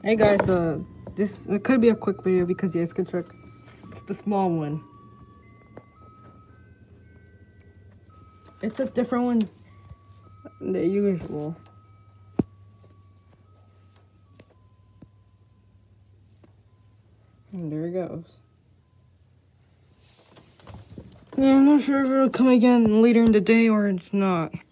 Hey guys, this it could be a quick video because the ice cream truck, it's the small one. It's a different one than the usual. And there it goes. Yeah, I'm not sure if it'll come again later in the day or it's not.